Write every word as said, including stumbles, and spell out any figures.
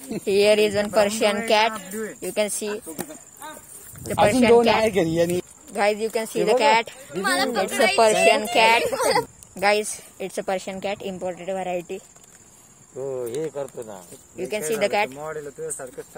Here is one Persian cat. You can see the Persian cat. Guys, you can see the cat. It's a Persian cat. Guys, it's a Persian cat, imported variety. You can see the cat.